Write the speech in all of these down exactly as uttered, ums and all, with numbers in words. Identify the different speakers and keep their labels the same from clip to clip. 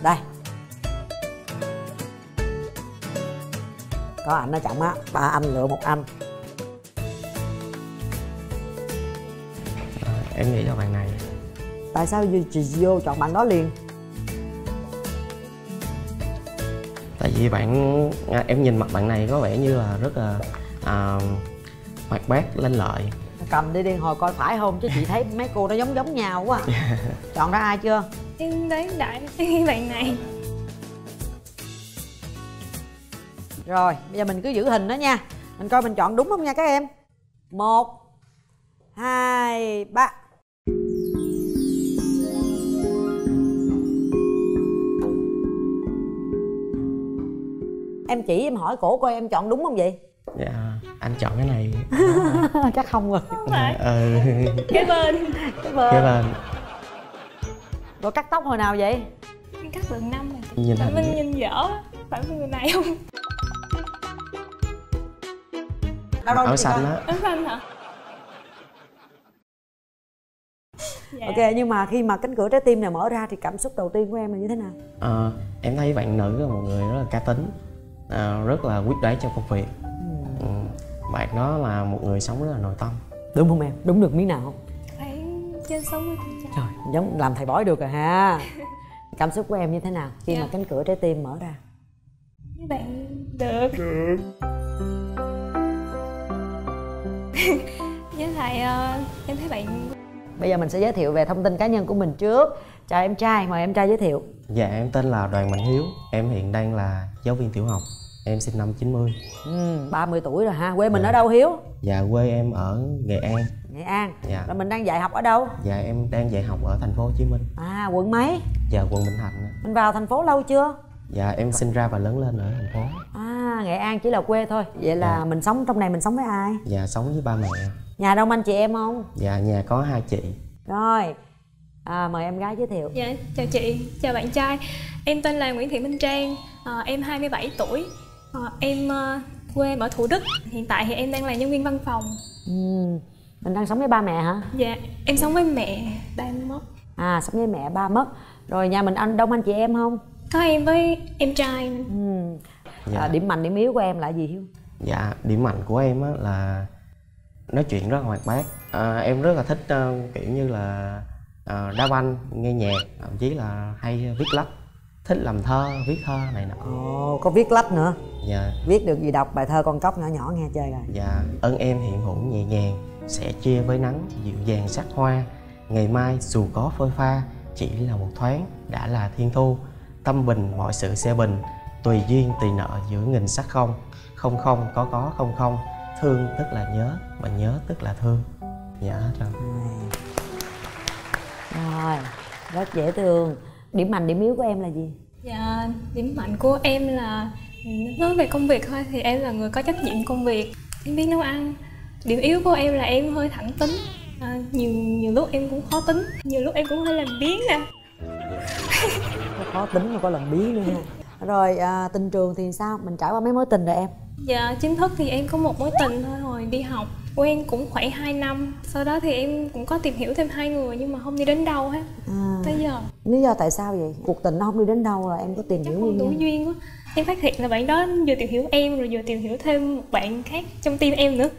Speaker 1: Đây. Có anh ở trọng á, ba anh lựa một anh.
Speaker 2: À, em nghĩ là bạn này.
Speaker 1: Tại sao chị vô chọn bạn đó liền?
Speaker 2: Tại vì bạn à, em nhìn mặt bạn này có vẻ như là rất là à, hoạt bát, lanh lợi.
Speaker 1: Cầm đi đi hồi coi phải không, chứ chị thấy mấy cô nó giống giống nhau quá. Chọn ra ai chưa?
Speaker 3: Em đoán đại bạn này.
Speaker 1: Rồi, bây giờ mình cứ giữ hình đó nha. Mình coi mình chọn đúng không nha các em. Một, hai, ba. Em chỉ em hỏi cổ coi em chọn đúng không vậy?
Speaker 2: Dạ, anh chọn cái này.
Speaker 1: Chắc không rồi.
Speaker 3: Không phải.
Speaker 2: Ừ.
Speaker 3: Cái bên.
Speaker 1: Cái bên.
Speaker 2: Cái bên.
Speaker 1: Rồi cắt tóc hồi nào vậy?
Speaker 3: Em cắt được năm rồi.
Speaker 2: Nhìn
Speaker 3: Tại
Speaker 2: hình
Speaker 3: mình nhìn dở. Phải người này không?
Speaker 1: Đâu đâu
Speaker 2: áo xanh á.
Speaker 3: Áo xanh hả? Dạ.
Speaker 1: Ok, nhưng mà khi mà cánh cửa trái tim này mở ra thì cảm xúc đầu tiên của em là như thế nào?
Speaker 2: À, em thấy bạn nữ là một người rất là cá tính, à, rất là quyết đoán trong công việc. ừ. Ừ. Bạn đó là một người sống rất là nội tâm.
Speaker 1: Đúng không em? Đúng được miếng nào không?
Speaker 3: Phải trên sáu mươi phần trăm.
Speaker 1: Trời, giống làm thầy bói được rồi ha. Cảm xúc của em như thế nào khi
Speaker 3: Dạ.
Speaker 1: mà cánh cửa trái tim mở ra?
Speaker 3: Các bạn được. Được. Với lại uh, em thấy bạn.
Speaker 1: Bây giờ mình sẽ giới thiệu về thông tin cá nhân của mình trước. Chào em trai, mời em trai giới thiệu.
Speaker 2: Dạ, em tên là Đoàn Mạnh Hiếu. Em hiện đang là giáo viên tiểu học. Em sinh năm chín mươi.
Speaker 1: Ừ, ba mươi tuổi rồi ha. Quê mình
Speaker 2: Dạ.
Speaker 1: ở đâu Hiếu?
Speaker 2: Dạ, quê em ở Nghệ An.
Speaker 1: Nghệ An.
Speaker 2: Dạ.
Speaker 1: Rồi mình đang dạy học ở đâu?
Speaker 2: Dạ, em đang dạy học ở thành phố Hồ Chí Minh.
Speaker 1: À, quận mấy?
Speaker 2: Dạ, quận Bình Thạnh.
Speaker 1: Mình vào thành phố lâu chưa?
Speaker 2: Dạ, em sinh ra và lớn lên ở thành phố.
Speaker 1: À, Nghệ An chỉ là quê thôi. Vậy là
Speaker 2: Dạ.
Speaker 1: mình sống trong này mình sống với ai?
Speaker 2: Dạ, sống với ba mẹ.
Speaker 1: Nhà đông anh chị em không?
Speaker 2: Dạ, nhà có hai chị.
Speaker 1: Rồi, à, mời em gái giới thiệu.
Speaker 3: Dạ, chào chị, chào bạn trai. Em tên là Nguyễn Thị Minh Trang, à, em hai mươi bảy tuổi. à, Em uh, quê em ở Thủ Đức. Hiện tại thì em đang là nhân viên văn phòng.
Speaker 1: Ừ, mình đang sống với ba mẹ hả?
Speaker 3: Dạ, em sống với mẹ, ba em mất.
Speaker 1: À, sống với mẹ, ba mất. Rồi nhà mình anh đông anh chị em không?
Speaker 3: Có em với em trai.
Speaker 1: Ừ.
Speaker 2: Dạ.
Speaker 1: À, điểm mạnh điểm yếu của em là gì Hiếu?
Speaker 2: Dạ, điểm mạnh của em á là nói chuyện rất là hoạt bát. à, Em rất là thích uh, kiểu như là uh, đá banh, nghe nhạc, thậm chí là hay viết lách. Thích làm thơ, viết thơ này nọ.
Speaker 1: Ồ, có viết lách nữa.
Speaker 2: Dạ.
Speaker 1: Viết được gì đọc bài thơ con cóc nhỏ nhỏ nghe chơi rồi.
Speaker 2: Dạ, ơn em hiện hữu nhẹ nhàng, sẽ chia với nắng dịu dàng sắc hoa. Ngày mai dù có phôi pha, chỉ là một thoáng đã là thiên thu. Tâm bình mọi sự sẽ bình, tùy duyên tùy nợ giữa nghìn sắc không. Không không có có không không, thương tức là nhớ, mà nhớ tức là thương. Dạ hết rồi.
Speaker 1: Rồi, rất dễ thương. Điểm mạnh điểm yếu của em là gì?
Speaker 3: Dạ, điểm mạnh của em là nói về công việc thôi thì em là người có trách nhiệm công việc, em biết nấu ăn. Điểm yếu của em là em hơi thẳng tính, à, nhiều nhiều lúc em cũng khó tính, nhiều lúc em cũng hơi làm biếng nè.
Speaker 1: Khó tính mà có lần bí nữa ha. Rồi à, tình trường thì sao? Mình trải qua mấy mối tình rồi em?
Speaker 3: Dạ, chính thức thì em có một mối tình thôi, hồi đi học quen cũng khoảng hai năm. Sau đó thì em cũng có tìm hiểu thêm hai người nhưng mà không đi đến đâu hết
Speaker 1: À,
Speaker 3: tới giờ.
Speaker 1: lý do tại sao vậy? Cuộc tình nó không đi đến đâu rồi em có tìm
Speaker 3: Chắc
Speaker 1: hiểu
Speaker 3: không đủ
Speaker 1: nguyên nhân?
Speaker 3: duyên quá. Em phát hiện là bạn đó vừa tìm hiểu em rồi vừa tìm hiểu thêm một bạn khác trong team em nữa.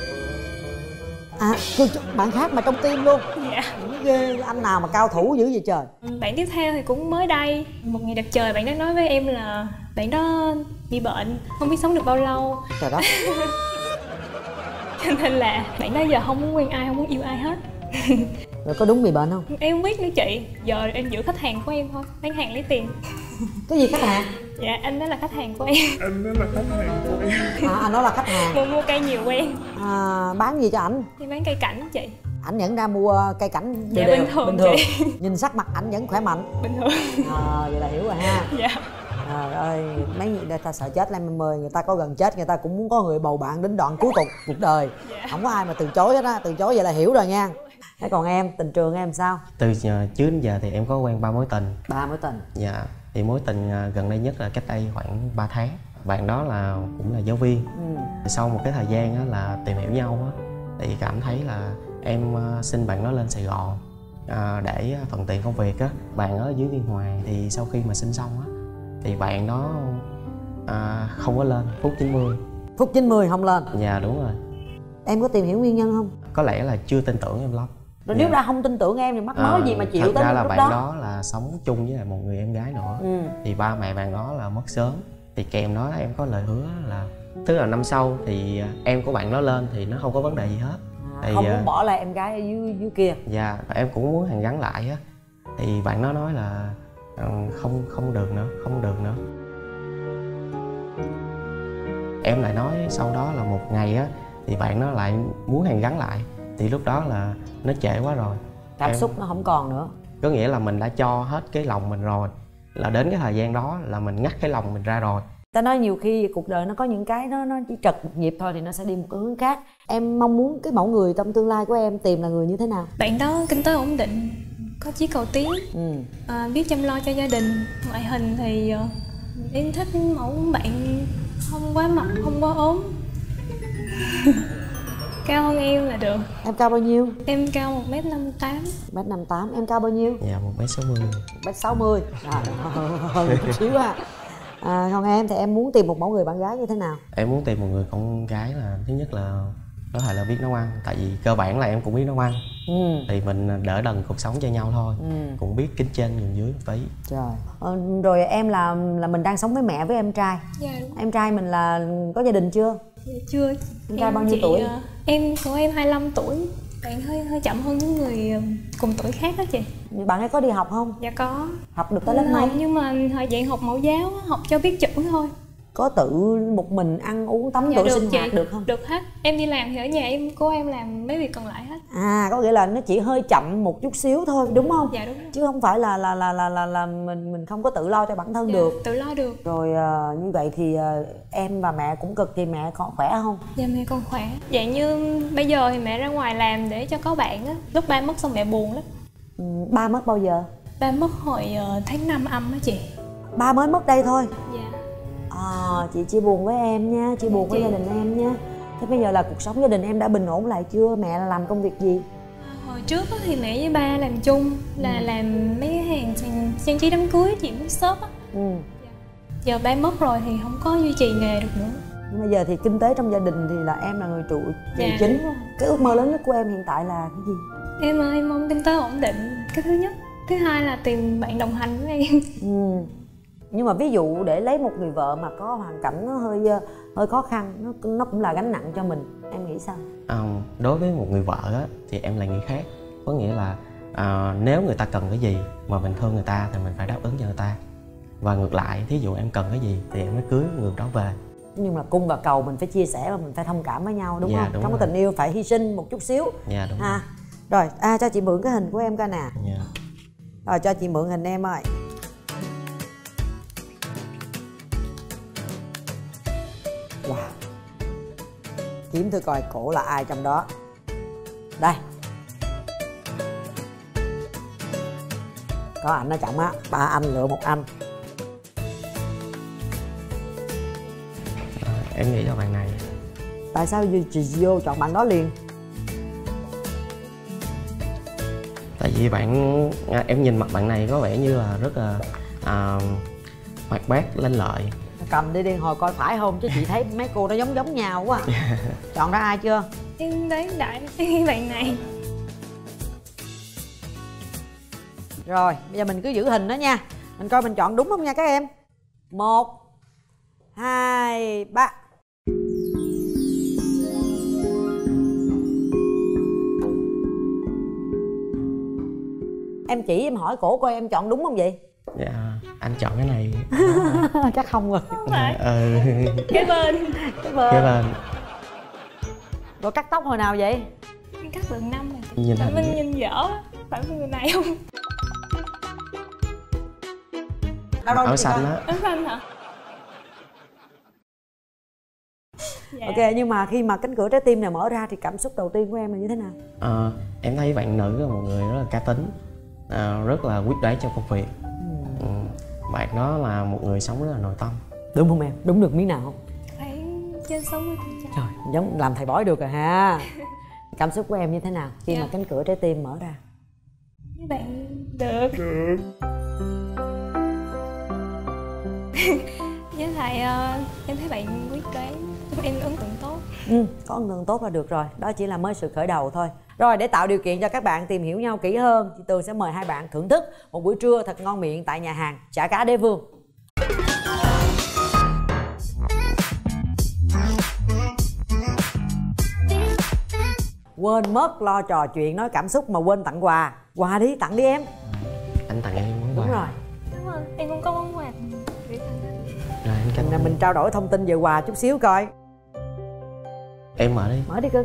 Speaker 1: À, bạn khác mà trong tim luôn?
Speaker 3: Dạ.
Speaker 1: Ghê, anh nào mà cao thủ dữ vậy trời?
Speaker 3: Bạn tiếp theo thì cũng mới đây. Một ngày đẹp trời bạn đó nói với em là bạn đó bị bệnh, không biết sống được bao lâu.
Speaker 1: Trời đất.
Speaker 3: Cho nên là bạn đó giờ không muốn quen ai, không muốn yêu ai hết.
Speaker 1: Rồi có đúng bị bệnh không?
Speaker 3: Em không biết nữa chị. Giờ em giữ khách hàng của em thôi, bán hàng lấy tiền.
Speaker 1: Cái gì khách hàng?
Speaker 3: Dạ, anh đó là khách hàng của em.
Speaker 4: Anh đó là khách hàng của em.
Speaker 1: À, anh đó là khách hàng.
Speaker 3: Mua mua cây nhiều quen.
Speaker 1: À, bán gì cho ảnh?
Speaker 3: Thì bán cây cảnh chị.
Speaker 1: Ảnh nhận ra mua cây cảnh đều
Speaker 3: Dạ,
Speaker 1: đều,
Speaker 3: bình thường
Speaker 1: bình thường.
Speaker 3: chị.
Speaker 1: Nhìn sắc mặt ảnh vẫn khỏe mạnh.
Speaker 3: Bình thường.
Speaker 1: À, vậy là hiểu rồi ha.
Speaker 3: Dạ.
Speaker 1: Trời ơi, mấy người ta sợ chết em ơi, người ta có gần chết người ta cũng muốn có người bầu bạn đến đoạn cuối cùng cuộc đời.
Speaker 3: Dạ.
Speaker 1: Không có ai mà từ chối hết á, từ chối vậy là hiểu rồi nha. Thế còn em, tình trường em sao?
Speaker 2: Từ giờ trước đến giờ thì em có quen ba mối tình.
Speaker 1: Ba mối tình.
Speaker 2: Dạ, thì mối tình gần đây nhất là cách đây khoảng ba tháng. Bạn đó là cũng là giáo viên.
Speaker 1: Ừ.
Speaker 2: Sau một cái thời gian á, là tìm hiểu nhau á, thì cảm thấy là em xin bạn đó lên Sài Gòn à, để thuận tiện công việc á. Bạn ở dưới Biên Hòa thì sau khi mà sinh xong á thì bạn đó à, không có lên phút chín mươi.
Speaker 1: Phút chín mươi không lên?
Speaker 2: Dạ đúng rồi.
Speaker 1: Em có tìm hiểu nguyên nhân không?
Speaker 2: Có lẽ là chưa tin tưởng em lắm.
Speaker 1: Rồi
Speaker 2: dạ.
Speaker 1: Nếu ra không tin tưởng em thì mắc mớ
Speaker 2: à,
Speaker 1: gì mà chịu
Speaker 2: thật
Speaker 1: tới
Speaker 2: ra là
Speaker 1: lúc
Speaker 2: bạn
Speaker 1: đó.
Speaker 2: đó là sống chung với lại một người em gái nữa.
Speaker 1: ừ.
Speaker 2: Thì ba mẹ bạn đó là mất sớm. Thì kèm đó em có lời hứa là tức là năm sau thì em của bạn đó lên thì nó không có vấn đề gì hết.
Speaker 1: à,
Speaker 2: thì,
Speaker 1: Không muốn bỏ lại em gái ở dưới, dưới kia.
Speaker 2: Dạ em cũng muốn hàn gắn lại á. Thì bạn đó nói là không không được nữa, không được nữa. Em lại nói sau đó là một ngày á thì bạn nó lại muốn hàn gắn lại. Thì lúc đó là nó trễ quá rồi.
Speaker 1: Cảm
Speaker 2: em...
Speaker 1: xúc nó không còn nữa.
Speaker 2: Có nghĩa là mình đã cho hết cái lòng mình rồi. Là đến cái thời gian đó là mình ngắt cái lòng mình ra rồi.
Speaker 1: Ta nói nhiều khi cuộc đời nó có những cái nó nó chỉ trật một nhịp thôi thì nó sẽ đi một cái hướng khác. Em mong muốn cái mẫu người trong tương lai của em tìm là người như thế nào?
Speaker 3: Bạn đó kinh tế ổn định, có chí cầu tiến,
Speaker 1: ừ.
Speaker 3: à, biết chăm lo cho gia đình. Ngoại hình thì uh, em thích mẫu bạn không quá mập, không quá ốm. Cao hơn em là được.
Speaker 1: Em cao bao nhiêu?
Speaker 3: Em cao một mét năm mươi tám.
Speaker 1: một mét năm mươi tám. Em cao bao nhiêu?
Speaker 2: Dạ một mét sáu mươi.
Speaker 1: một mét sáu mươi. À, hơn một xíu à. À, còn em thì em muốn tìm một mẫu người bạn gái như thế nào?
Speaker 2: Em muốn tìm một người con gái là thứ nhất là có thể là biết nấu ăn. Tại vì cơ bản là em cũng biết nấu ăn. ừ. Thì mình đỡ đần cuộc sống cho nhau thôi. ừ. Cũng biết kính trên nhường dưới một tí.
Speaker 1: Trời. Ờ, rồi em là là mình đang sống với mẹ với em trai.
Speaker 3: Dạ đúng.
Speaker 1: Em trai mình là có gia đình chưa?
Speaker 3: Dạ chưa.
Speaker 1: Em trai bao nhiêu
Speaker 3: chị,
Speaker 1: tuổi?
Speaker 3: Uh, em của em hai mươi lăm tuổi. Bạn hơi hơi chậm hơn những người cùng tuổi khác đó chị.
Speaker 1: Bạn ấy có đi học không?
Speaker 3: Dạ có.
Speaker 1: Học được tới lớp mấy?
Speaker 3: Nhưng mà thời dạng học mẫu giáo, học cho biết chữ thôi.
Speaker 1: Có tự một mình ăn uống tắm
Speaker 3: dạ,
Speaker 1: rửa
Speaker 3: được
Speaker 1: sinh
Speaker 3: chị.
Speaker 1: hoạt được không?
Speaker 3: Được hết. Em đi làm thì ở nhà em cô em làm mấy việc còn lại hết.
Speaker 1: À, có nghĩa là nó chỉ hơi chậm một chút xíu thôi đúng không?
Speaker 3: Dạ đúng rồi.
Speaker 1: Chứ không phải là là là là là, là mình mình không có tự lo cho bản thân
Speaker 3: dạ,
Speaker 1: được.
Speaker 3: Tự lo được.
Speaker 1: Rồi uh, như vậy thì uh, em và mẹ cũng cực, thì mẹ còn khỏe không?
Speaker 3: Dạ mẹ còn khỏe. Dạng như bây giờ thì mẹ ra ngoài làm để cho có bạn á. Lúc ba mất xong mẹ buồn lắm.
Speaker 1: Ừ, ba mất bao giờ?
Speaker 3: Ba mất hồi uh, tháng năm âm á chị.
Speaker 1: Ba mới mất đây thôi?
Speaker 3: Dạ.
Speaker 1: À, chị chia buồn với em nha, chia buồn với gia đình em nha. Thế bây giờ là cuộc sống gia đình em đã bình ổn lại chưa? Mẹ làm công việc gì?
Speaker 3: À, hồi trước thì mẹ với ba làm chung là ừ. làm mấy cái hàng trang, trang trí đám cưới chị muốn shop á.
Speaker 1: ừ.
Speaker 3: Giờ ba mất rồi thì không có duy trì nghề được nữa.
Speaker 1: Nhưng bây giờ thì kinh tế trong gia đình thì là em là người trụ trụ
Speaker 3: dạ.
Speaker 1: chính. Cái ước mơ lớn nhất của em hiện tại là cái gì?
Speaker 3: Em ơi, em mong kinh tế ổn định, cái thứ nhất. Thứ hai là tìm bạn đồng hành với em.
Speaker 1: ừ. Nhưng mà ví dụ để lấy một người vợ mà có hoàn cảnh nó hơi hơi khó khăn, nó nó cũng là gánh nặng cho mình, em nghĩ sao?
Speaker 2: À, đối với một người vợ á, thì em lại nghĩ khác. Có nghĩa là à, nếu người ta cần cái gì mà mình thương người ta thì mình phải đáp ứng cho người ta. Và ngược lại, thí dụ em cần cái gì thì em mới cưới người đó về.
Speaker 1: Nhưng mà cung và cầu mình phải chia sẻ và mình phải thông cảm với nhau đúng
Speaker 2: dạ,
Speaker 1: không?
Speaker 2: Đúng
Speaker 1: Trong
Speaker 2: rồi.
Speaker 1: cái tình yêu phải hy sinh một chút xíu.
Speaker 2: Dạ đúng
Speaker 1: à, rồi. Rồi, à, cho chị mượn cái hình của em coi nè.
Speaker 2: Dạ.
Speaker 1: Rồi cho chị mượn hình em ơi. Wow. Kiếm thử coi cổ là ai trong đó. Đây. Có ảnh ở trọng á, ba anh lựa một anh.
Speaker 2: À, em nghĩ là bạn này.
Speaker 1: Tại sao chị vô chọn bạn đó liền?
Speaker 2: Tại vì bạn à, em nhìn mặt bạn này có vẻ như là rất là à, hoạt bát, lanh lợi.
Speaker 1: Cầm đi đi, hồi coi phải không chứ chị thấy mấy cô nó giống giống nhau quá. Chọn ra ai chưa?
Speaker 3: Em thấy đại bạn này.
Speaker 1: Rồi, bây giờ mình cứ giữ hình đó nha. Mình coi mình chọn đúng không nha các em. Một, hai, ba. Em chỉ em hỏi cổ coi em chọn đúng không vậy?
Speaker 2: Dạ, anh chọn cái này.
Speaker 1: Chắc không rồi.
Speaker 3: Không phải.
Speaker 2: Ừ.
Speaker 3: Cái bên.
Speaker 1: Cái bên.
Speaker 2: Cái bên.
Speaker 1: Rồi cắt tóc hồi nào vậy?
Speaker 3: Em cắt được năm rồi.
Speaker 2: Nhìn
Speaker 3: hình Minh nhìn dở. Phải người này không?
Speaker 1: Đâu đâu
Speaker 2: áo xanh á.
Speaker 3: Áo xanh hả? Dạ.
Speaker 1: Ok, nhưng mà khi mà cánh cửa trái tim này mở ra thì cảm xúc đầu tiên của em là như thế nào?
Speaker 2: À, em thấy bạn nữ là một người rất là cá tính, à, rất là quyết đoán trong công việc. ừ. Ừ. Bạn đó là một người sống rất là nội tâm.
Speaker 1: Đúng không em? Đúng được miếng nào không?
Speaker 3: Phải trên sáu mươi phần trăm.
Speaker 1: Trời, giống làm thầy bói được rồi ha. Cảm xúc của em như thế nào khi dạ. mà cánh cửa trái tim mở ra?
Speaker 3: Mấy bạn được.
Speaker 4: Được.
Speaker 3: Với lại uh, em thấy bạn quyết đoán cho em ấn tượng tốt.
Speaker 1: Ừ, có ấn tượng tốt là được rồi. Đó chỉ là mới sự khởi đầu thôi. Rồi để tạo điều kiện cho các bạn tìm hiểu nhau kỹ hơn, chị Tường sẽ mời hai bạn thưởng thức một buổi trưa thật ngon miệng tại nhà hàng Chả Cá Đế Vương. Quên mất lo trò chuyện nói cảm xúc mà quên tặng quà. Quà đi, tặng đi em.
Speaker 2: Anh tặng em món quà.
Speaker 1: Đúng rồi.
Speaker 3: Cảm ơn, em cũng có món quà để tặng anh.
Speaker 2: Rồi anh cảm
Speaker 1: Mình, mình trao đổi thông tin về quà chút xíu coi.
Speaker 2: Em mở đi.
Speaker 1: Mở đi cưng.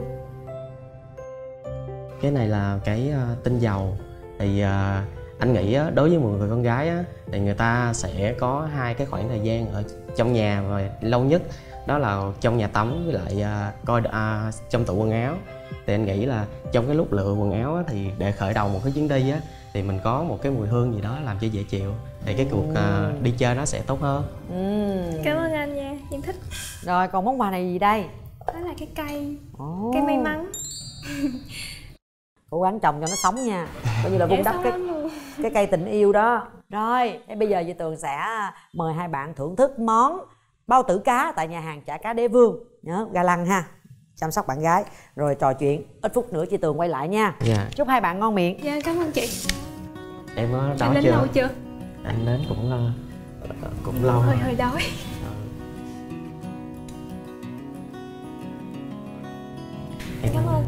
Speaker 2: Cái này là cái uh, tinh dầu. Thì uh, anh nghĩ uh, đối với một người con gái á, thì người ta sẽ có hai cái khoảng thời gian ở trong nhà và lâu nhất đó là trong nhà tắm với lại uh, coi uh, trong tủ quần áo. Thì anh nghĩ là trong cái lúc lựa quần áo á, thì để khởi đầu một cái chuyến đi á, thì mình có một cái mùi hương gì đó làm cho dễ chịu thì cái cuộc uh, đi chơi nó sẽ tốt hơn.
Speaker 1: Ừ.
Speaker 3: Cảm ơn anh nha, em thích.
Speaker 1: Rồi còn món quà này gì đây?
Speaker 3: Đó là cái cây
Speaker 1: Oh.
Speaker 3: cây may mắn.
Speaker 1: Cố gắng trồng cho nó sống nha, coi như là vun
Speaker 3: Dạ,
Speaker 1: đắp cái
Speaker 3: luôn.
Speaker 1: cái cây tình yêu đó. Rồi thế bây giờ chị Tường sẽ mời hai bạn thưởng thức món bao tử cá tại nhà hàng Chả Cá Đế Vương. Nhớ ga lăng ha, chăm sóc bạn gái rồi trò chuyện. Ít phút nữa chị Tường quay lại nha.
Speaker 2: Dạ.
Speaker 1: Chúc hai bạn ngon miệng.
Speaker 3: Dạ cảm ơn chị.
Speaker 2: Em có đói
Speaker 3: Anh đến
Speaker 2: chưa?
Speaker 3: lâu chưa?
Speaker 2: Anh đến cũng uh, cũng lâu
Speaker 3: Hơi
Speaker 2: rồi.
Speaker 3: hơi đói.
Speaker 2: Em
Speaker 3: Cảm ơn.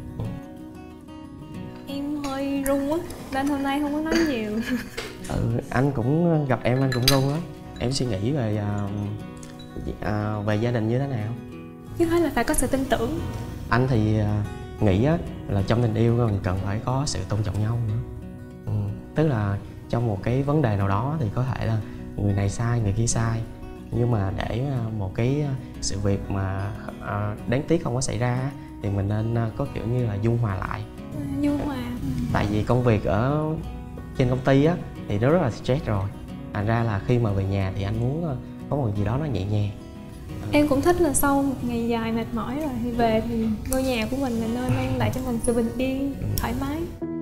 Speaker 3: Em hơi run á nên hôm nay không có nói nhiều.
Speaker 2: Ừ, anh cũng gặp em anh cũng run lắm. Em suy nghĩ về uh, uh, về gia đình như thế nào?
Speaker 3: Chứ hết là phải có sự tin tưởng.
Speaker 2: Anh thì uh, nghĩ á, là trong tình yêu mình cần phải có sự tôn trọng nhau nữa. Ừ, tức là trong một cái vấn đề nào đó thì có thể là người này sai người kia sai, nhưng mà để uh, một cái sự việc mà uh, đáng tiếc không có xảy ra thì mình nên uh, có kiểu như là dung hòa lại.
Speaker 3: Nhưng mà
Speaker 2: Tại vì công việc ở trên công ty á thì nó rất là stress rồi, thành ra là khi mà về nhà thì anh muốn uh, có một gì đó nó nhẹ nhàng.
Speaker 3: em cũng thích là sau một ngày dài mệt mỏi rồi thì về thì ngôi nhà của mình là nơi mang lại cho mình sự bình yên, thoải mái.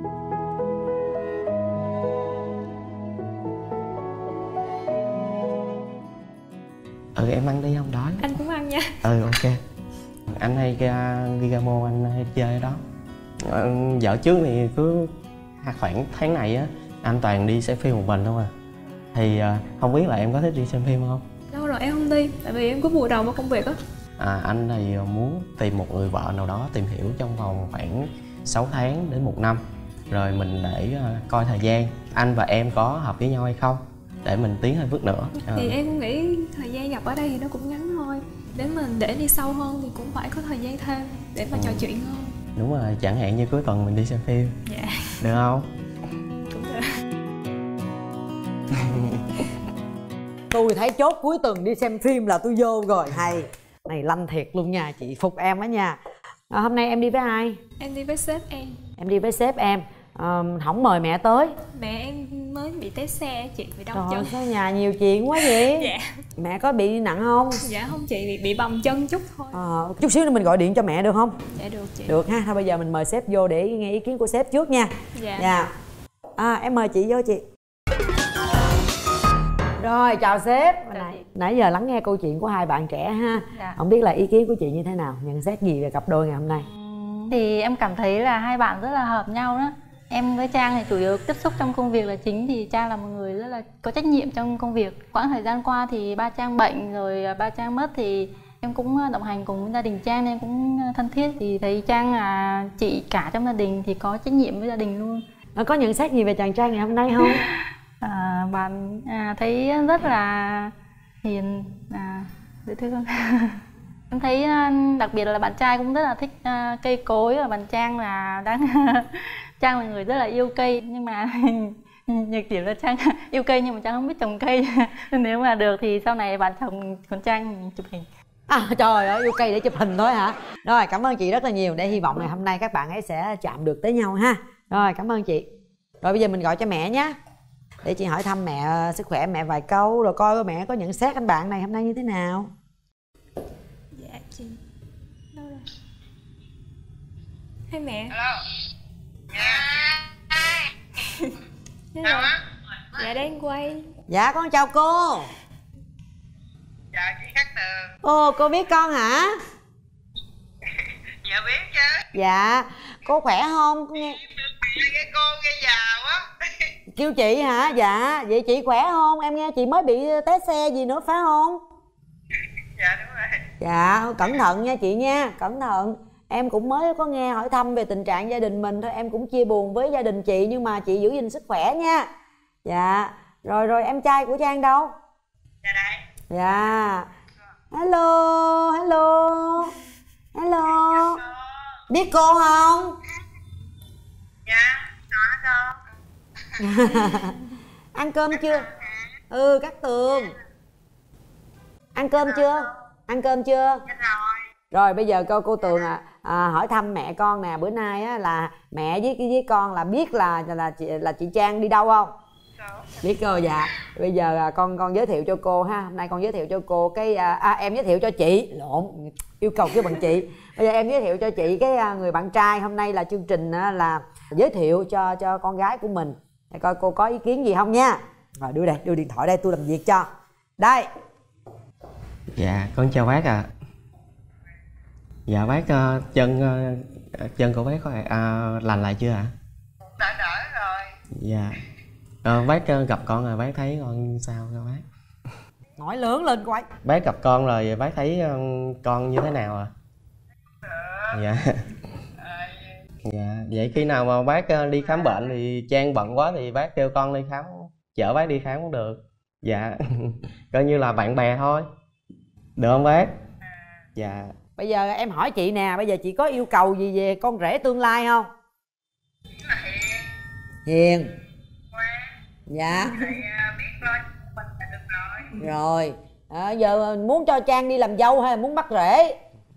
Speaker 2: Ừ em ăn đi không đói.
Speaker 3: Anh cũng ăn nha.
Speaker 2: Ừ ok. Anh hay ra Gigamo anh hay chơi ở đó. Ờ, dạo trước thì cứ khoảng tháng này á anh toàn đi xem phim một mình thôi à. Thì uh, không biết là em có thích đi xem phim không?
Speaker 3: Đâu rồi em không đi, tại vì em có vùi đầu vào công việc á.
Speaker 2: À, anh thì muốn tìm một người vợ nào đó tìm hiểu trong vòng khoảng sáu tháng đến một năm. Rồi mình để uh, coi thời gian anh và em có hợp với nhau hay không để mình tiến thêm bước nữa.
Speaker 3: Thì
Speaker 2: Ừ.
Speaker 3: em cũng nghĩ thời gian gặp ở đây thì nó cũng ngắn thôi. Để mình để đi sâu hơn thì cũng phải có thời gian thêm để mà
Speaker 2: Ừ.
Speaker 3: trò chuyện hơn.
Speaker 2: Đúng rồi, chẳng hạn như cuối tuần mình đi xem phim.
Speaker 3: Dạ.
Speaker 2: Được không?
Speaker 3: Cũng được.
Speaker 1: Tôi thấy chốt cuối tuần đi xem phim là tôi vô rồi. Hay này lanh thiệt luôn nha, chị phục em á nha. À, hôm nay em đi với ai?
Speaker 3: Em đi với sếp em.
Speaker 1: Em đi với sếp em. À, không mời mẹ tới.
Speaker 3: Mẹ em mới bị té xe chị, bị đau
Speaker 1: Trời ơi,
Speaker 3: chân.
Speaker 1: sao nhà nhiều chuyện quá vậy?
Speaker 3: Dạ.
Speaker 1: Mẹ có bị nặng không?
Speaker 3: Dạ không chị, bị bị bầm chân chút thôi.
Speaker 1: À, chút xíu nữa mình gọi điện cho mẹ được không?
Speaker 3: Dạ được chị.
Speaker 1: Được ha, thôi bây giờ mình mời sếp vô để nghe ý kiến của sếp trước nha.
Speaker 3: Dạ.
Speaker 1: Dạ. À, em mời chị vô chị. Rồi, chào sếp. Nãy, nãy giờ lắng nghe câu chuyện của hai bạn trẻ ha.
Speaker 5: Dạ.
Speaker 1: Không biết là ý kiến của chị như thế nào, nhận xét gì về cặp đôi ngày hôm nay?
Speaker 5: Thì em cảm thấy là hai bạn rất là hợp nhau đó. Em với Trang thì chủ yếu tiếp xúc trong công việc là chính, thì Trang là một người rất là có trách nhiệm trong công việc. Quãng thời gian qua thì ba Trang bệnh rồi ba Trang mất thì em cũng đồng hành cùng với gia đình Trang nên cũng thân thiết. Thì thấy Trang là chị cả trong gia đình thì có trách nhiệm với gia đình luôn.
Speaker 1: À, có nhận xét gì về chàng trai ngày hôm nay không?
Speaker 5: À, bạn à, thấy rất là hiền, à, dễ thương. Em thấy đặc biệt là bạn trai cũng rất là thích uh, cây cối, và bạn Trang là đang Trang là người rất là yêu cây, nhưng mà nhược điểm là Trang yêu cây nhưng mà Trang không biết trồng cây. Nếu mà được thì sau này bạn chồng con Trang chụp hình.
Speaker 1: À, trời ơi, yêu cây để chụp hình thôi hả? Rồi, cảm ơn chị rất là nhiều. Để hy vọng ngày hôm nay các bạn ấy sẽ chạm được tới nhau ha. Rồi, cảm ơn chị. Rồi bây giờ mình gọi cho mẹ nhé, để chị hỏi thăm mẹ sức khỏe mẹ vài câu, rồi coi mẹ có nhận xét anh bạn này hôm nay như thế nào.
Speaker 3: Dạ chị. Đâu rồi? Hai mẹ. Sao á? Dạ đang quay.
Speaker 1: Dạ con chào cô.
Speaker 6: Dạ chị Cát Tường.
Speaker 1: Ô cô biết con hả?
Speaker 6: Dạ biết chứ.
Speaker 1: Dạ cô khỏe không? Cô nghe
Speaker 6: Cái cô nghe già quá.
Speaker 1: kêu chị hả? Dạ vậy chị khỏe không? Em nghe chị mới bị té xe gì nữa phải không?
Speaker 6: Dạ đúng rồi.
Speaker 1: Dạ cẩn thận nha chị nha, cẩn thận. Em cũng mới có nghe hỏi thăm về tình trạng gia đình mình thôi, em cũng chia buồn với gia đình chị, nhưng mà chị giữ gìn sức khỏe nha. Dạ rồi rồi em trai của Trang đâu?
Speaker 6: Dạ đây.
Speaker 1: Dạ hello hello hello. Biết cô không?
Speaker 6: Dạ có cô.
Speaker 1: Ăn cơm chưa? Ừ Cát Tường. Ăn cơm chưa? Ăn cơm chưa?
Speaker 6: Dạ rồi.
Speaker 1: Rồi bây giờ cô cô Tường à, à hỏi thăm mẹ con nè, bữa nay á là mẹ với với con là biết là là chị là chị Trang đi đâu không? Biết cô. Dạ bây giờ à, con con giới thiệu cho cô ha, hôm nay con giới thiệu cho cô cái à, à, em giới thiệu cho chị, lộn yêu cầu kêu bằng chị. Bây giờ em giới thiệu cho chị cái à, người bạn trai. Hôm nay là chương trình à, là giới thiệu cho cho con gái của mình, để coi cô có ý kiến gì không nha. Rồi đưa đây, đưa điện thoại đây, tôi làm việc cho đây.
Speaker 2: Dạ con chào bác ạ. À. Dạ bác uh, chân uh, chân của bác có uh, lành lại chưa ạ?
Speaker 6: Đã đỡ rồi.
Speaker 2: Dạ uh, bác uh, gặp con rồi bác thấy con sao không bác?
Speaker 1: Nói lớn lên coi.
Speaker 2: Bác gặp con rồi bác thấy uh, con như thế nào ạ? À? Dạ. Dạ vậy khi nào mà bác uh, đi khám bệnh thì Trang bận quá thì bác kêu con đi khám, chở bác đi khám cũng được. Dạ coi như là bạn bè thôi, được không bác? Dạ.
Speaker 1: Bây giờ em hỏi chị nè, bây giờ chị có yêu cầu gì về con rể tương lai không? Hiền. Dạ.
Speaker 6: Biết lo mình là được rồi.
Speaker 1: Rồi à, giờ muốn cho Trang đi làm dâu hay là muốn bắt rể?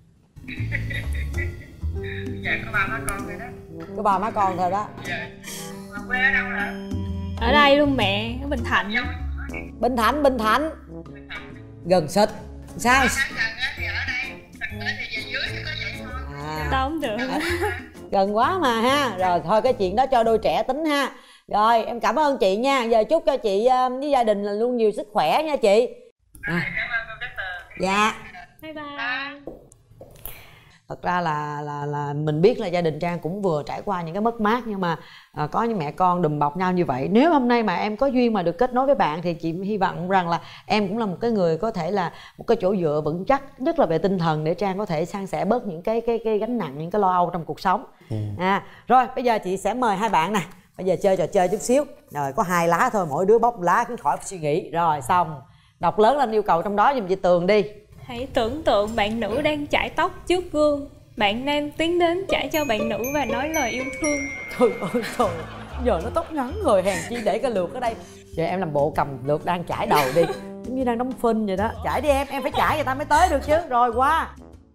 Speaker 6: Dạ có ba má con rồi đó.
Speaker 1: Có ba má con thôi đó.
Speaker 6: Dạ. Mà quê ở đâu hả?
Speaker 3: Ở đây luôn mẹ, ở Bình Thạnh.
Speaker 1: Bình Thạnh, Bình Thạnh. Gần xịt. Sao?
Speaker 6: Gần á thì ở đây, gần tới thì về dưới thì có vậy thôi.
Speaker 1: À,
Speaker 3: Đâu không được.
Speaker 1: gần quá mà ha. Rồi thôi cái chuyện đó cho đôi trẻ tính ha. Rồi em cảm ơn chị nha. Giờ chúc cho chị với gia đình là luôn nhiều sức khỏe nha chị. À.
Speaker 6: Cảm ơn cô Cát Tường.
Speaker 1: Dạ.
Speaker 3: Bye bye.
Speaker 1: Thật ra là là là mình biết là gia đình Trang cũng vừa trải qua những cái mất mát, nhưng mà à, có những mẹ con đùm bọc nhau như vậy. Nếu hôm nay mà em có duyên mà được kết nối với bạn thì chị hy vọng rằng là em cũng là một cái người có thể là một cái chỗ dựa vững chắc, nhất là về tinh thần, để Trang có thể san sẻ bớt những cái cái cái gánh nặng, những cái lo âu trong cuộc sống. Ừ. À rồi bây giờ chị sẽ mời hai bạn nè. Bây giờ chơi trò chơi chút xíu. Rồi có hai lá thôi, mỗi đứa bóc một lá cứ khỏi suy nghĩ. Rồi xong. Đọc lớn lên yêu cầu trong đó giùm chị Tường đi.
Speaker 3: Hãy tưởng tượng bạn nữ đang chải tóc trước gương. Bạn nam tiến đến chải cho bạn nữ và nói lời yêu thương.
Speaker 1: Trời ơi trời, giờ nó tóc ngắn rồi, hèn chi để cái lược ở đây. Giờ em làm bộ cầm lược đang chải đầu đi, giống như đang đóng phim vậy đó. Chải đi em, em phải chải người ta mới tới được chứ. Rồi qua.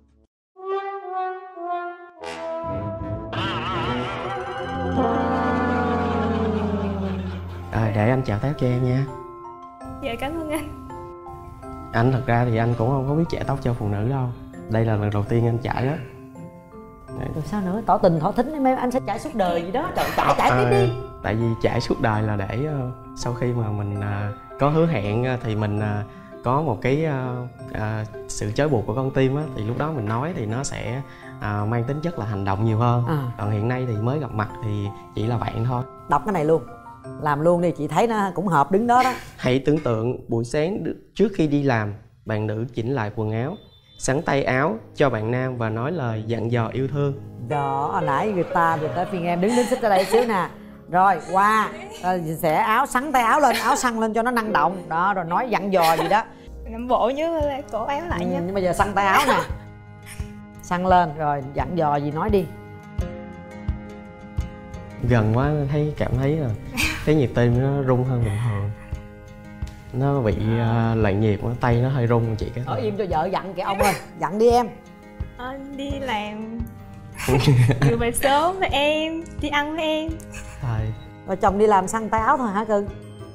Speaker 2: À, để anh chào tóc cho em nha.
Speaker 3: Dạ cảm ơn anh.
Speaker 2: Anh thật ra thì anh cũng không có biết chải tóc cho phụ nữ đâu. Đây là lần đầu tiên anh chải đó.
Speaker 1: Rồi sao nữa, tỏ tình thỏ thính em, anh sẽ chải suốt đời gì đó. Trời, chải chải tiếp đi.
Speaker 2: Tại vì chải suốt đời là để uh, sau khi mà mình uh, có hứa hẹn uh, thì mình uh, có một cái uh, uh, sự trói buộc của con tim á, thì lúc đó mình nói thì nó sẽ uh, mang tính chất là hành động nhiều hơn. À. Còn hiện nay thì mới gặp mặt thì chỉ là bạn thôi.
Speaker 1: Đọc cái này luôn, làm luôn đi, chị thấy nó cũng hợp đứng đó đó.
Speaker 2: Hãy tưởng tượng buổi sáng trước khi đi làm, bạn nữ chỉnh lại quần áo, sắn tay áo cho bạn nam và nói lời dặn dò yêu thương.
Speaker 1: Đó, hồi nãy người ta người ta phiền em đứng đứng xích ra đây xíu nè. Rồi qua, rồi sẽ áo sắn tay áo lên, áo săn lên cho nó năng động. Đó, rồi nói dặn dò gì đó.
Speaker 3: Làm bộ nhớ cổ áo lại nha.
Speaker 1: Ừ, nhưng bây giờ săn tay áo nè. Săn lên, rồi dặn dò gì nói đi.
Speaker 2: Gần quá thấy cảm thấy là cái nhịp tim nó rung hơn bình thường. Nó bị uh, loạn nhịp, tay nó hơi rung chị cái.
Speaker 1: Ở im cho vợ dặn kìa ông ơi, dặn đi em.
Speaker 3: Anh đi làm vừa về sớm với em, đi ăn với em.
Speaker 2: Thôi.
Speaker 1: Rồi chồng đi làm săn tay áo thôi hả cưng?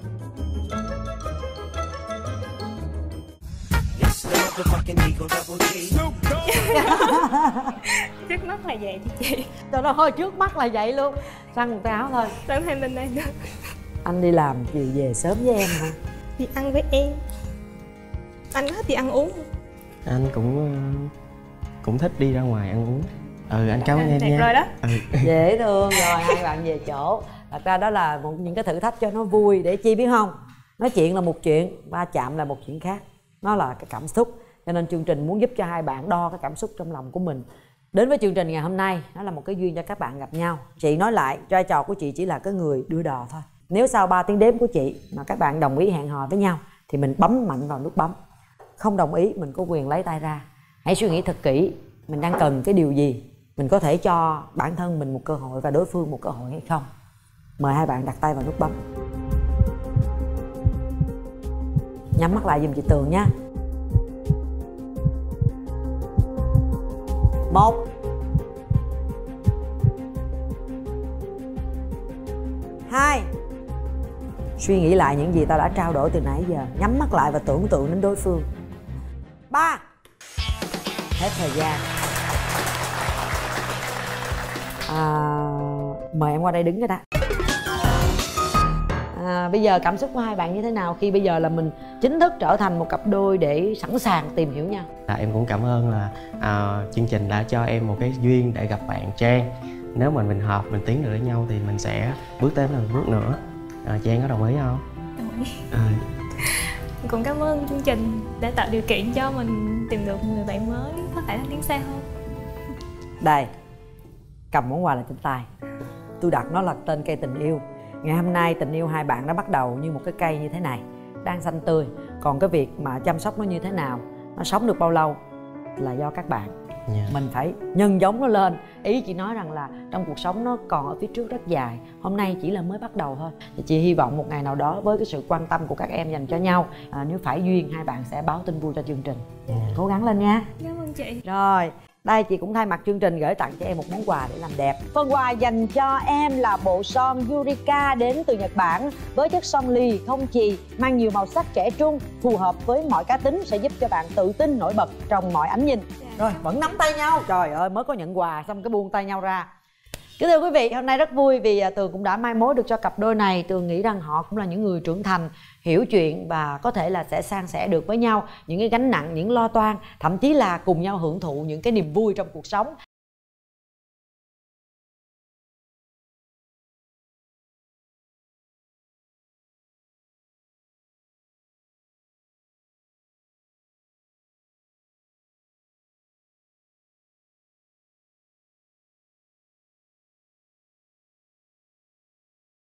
Speaker 3: Trước mắt là vậy thì chị.
Speaker 1: Trời ơi, trước mắt là vậy luôn. Săn tay áo thôi.
Speaker 3: Sẵn thêm bên đây nữa.
Speaker 1: Anh đi làm chiều về sớm với em hả?
Speaker 3: Đi ăn với em. Anh có thích đi ăn uống không?
Speaker 2: Anh cũng cũng thích đi ra ngoài ăn uống. Ừ, anh cảm ơn em
Speaker 3: đẹp
Speaker 2: nha.
Speaker 3: rồi đó.
Speaker 2: Ừ.
Speaker 1: Dễ thương rồi, hai bạn về chỗ. Thật ra đó là một những cái thử thách cho nó vui. Để chi biết không? Nói chuyện là một chuyện, va chạm là một chuyện khác. Nó là cái cảm xúc. Cho nên chương trình muốn giúp cho hai bạn đo cái cảm xúc trong lòng của mình. Đến với chương trình ngày hôm nay, nó là một cái duyên cho các bạn gặp nhau. Chị nói lại, vai trò của chị chỉ là cái người đưa đò thôi. Nếu sau ba tiếng đếm của chị mà các bạn đồng ý hẹn hò với nhau thì mình bấm mạnh vào nút bấm. Không đồng ý mình có quyền lấy tay ra. Hãy suy nghĩ thật kỹ, mình đang cần cái điều gì, mình có thể cho bản thân mình một cơ hội và đối phương một cơ hội hay không. Mời hai bạn đặt tay vào nút bấm. Nhắm mắt lại giùm chị Tường nha. Một. Hai. Suy nghĩ lại những gì ta đã trao đổi từ nãy giờ. Nhắm mắt lại và tưởng tượng đến đối phương. Ba. Hết thời gian. À, mời em qua đây đứng cái đã. À, bây giờ cảm xúc của hai bạn như thế nào khi bây giờ là mình chính thức trở thành một cặp đôi để sẵn sàng tìm hiểu nhau?
Speaker 2: À, em cũng cảm ơn là à, chương trình đã cho em một cái duyên để gặp bạn Trang. Nếu mà mình hợp, mình tiến được với nhau thì mình sẽ bước tới một bước nữa. À, Trang có đồng ý không?
Speaker 3: Đồng ý.
Speaker 2: À,
Speaker 3: Cũng cảm ơn chương trình đã tạo điều kiện cho mình tìm được một người bạn mới có thể là tiến xa hơn.
Speaker 1: Đây, cầm món quà là trên tay. Tôi đặt nó là tên cây tình yêu. Ngày hôm nay tình yêu hai bạn đã bắt đầu như một cái cây như thế này, đang xanh tươi. Còn cái việc mà chăm sóc nó như thế nào, nó sống được bao lâu là do các bạn.
Speaker 2: yeah.
Speaker 1: Mình phải nhân giống nó lên. Ý chị nói rằng là trong cuộc sống nó còn ở phía trước rất dài. Hôm nay chỉ là mới bắt đầu thôi. Thì chị hy vọng một ngày nào đó với cái sự quan tâm của các em dành cho nhau, à, nếu phải duyên hai bạn sẽ báo tin vui cho chương trình.
Speaker 2: yeah.
Speaker 1: Cố gắng lên nha.
Speaker 3: Cảm ơn chị.
Speaker 1: Rồi, đây chị cũng thay mặt chương trình gửi tặng cho em một món quà để làm đẹp. Phần quà dành cho em là bộ son Yurika đến từ Nhật Bản với chất son lì không chì, mang nhiều màu sắc trẻ trung, phù hợp với mọi cá tính, sẽ giúp cho bạn tự tin nổi bật trong mọi ánh nhìn. Rồi, vẫn nắm tay nhau. Trời ơi, mới có nhận quà xong cái buông tay nhau ra. Kính thưa quý vị, hôm nay rất vui vì Tường cũng đã mai mối được cho cặp đôi này. Tường nghĩ rằng họ cũng là những người trưởng thành, hiểu chuyện và có thể là sẽ san sẻ được với nhau những cái gánh nặng, những lo toan, thậm chí là cùng nhau hưởng thụ những cái niềm vui trong cuộc sống.